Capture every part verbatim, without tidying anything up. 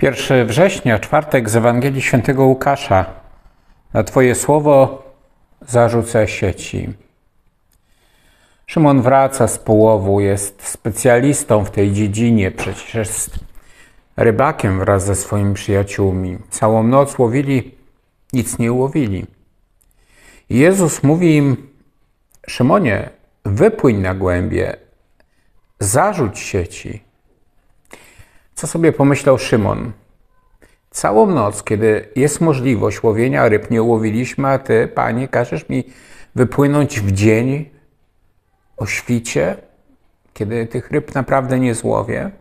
pierwszego września, czwartek z Ewangelii Świętego Łukasza. Na Twoje słowo zarzucę sieci. Szymon wraca z połowu, jest specjalistą w tej dziedzinie, przecież jest rybakiem wraz ze swoimi przyjaciółmi. Całą noc łowili, nic nie ułowili. I Jezus mówi im: Szymonie, wypłyń na głębie, zarzuć sieci. Co sobie pomyślał Szymon? Całą noc, kiedy jest możliwość łowienia ryb, nie łowiliśmy, a Ty, Panie, każesz mi wypłynąć w dzień, o świcie, kiedy tych ryb naprawdę nie złowię?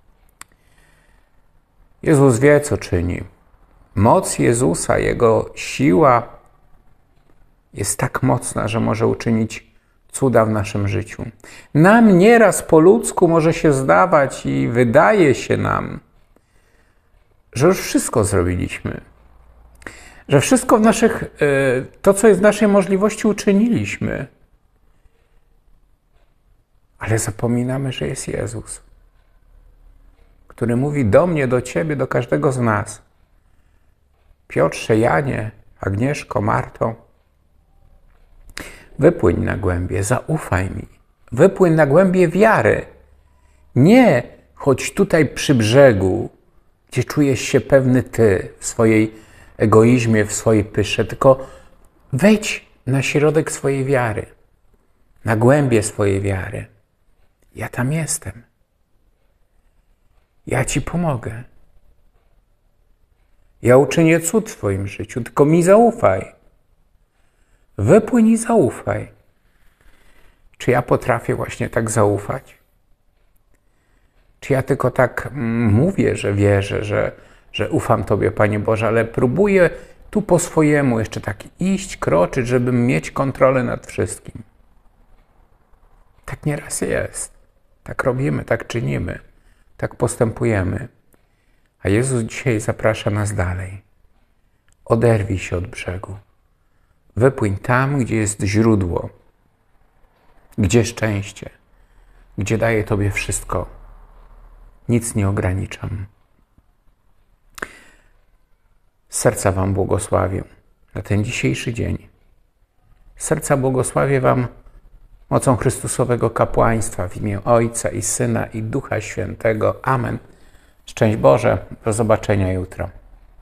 Jezus wie, co czyni. Moc Jezusa, Jego siła jest tak mocna, że może uczynić cuda w naszym życiu. Nam nieraz po ludzku może się zdawać i wydaje się nam, że już wszystko zrobiliśmy. Że wszystko w naszych, to, co jest w naszej możliwości, uczyniliśmy. Ale zapominamy, że jest Jezus, który mówi do mnie, do Ciebie, do każdego z nas: Piotrze, Janie, Agnieszko, Marto, wypłyń na głębie, zaufaj mi. Wypłyń na głębie wiary. Nie chodź tutaj przy brzegu, gdzie czujesz się pewny Ty w swojej egoizmie, w swojej pysze, tylko wejdź na środek swojej wiary, na głębie swojej wiary. Ja tam jestem. Ja Ci pomogę. Ja uczynię cud w Twoim życiu, tylko mi zaufaj. Wypłyń i zaufaj. Czy ja potrafię właśnie tak zaufać? Czy ja tylko tak mówię, że wierzę, że, że ufam Tobie, Panie Boże, ale próbuję tu po swojemu jeszcze tak iść, kroczyć, żeby mieć kontrolę nad wszystkim? Tak nieraz jest. Tak robimy, tak czynimy, tak postępujemy. A Jezus dzisiaj zaprasza nas dalej. Oderwij się od brzegu. Wypłyń tam, gdzie jest źródło, gdzie szczęście, gdzie daje Tobie wszystko. Nic nie ograniczam. Z serca Wam błogosławię na ten dzisiejszy dzień. Z serca błogosławię Wam mocą Chrystusowego kapłaństwa w imię Ojca i Syna i Ducha Świętego. Amen. Szczęść Boże. Do zobaczenia jutro.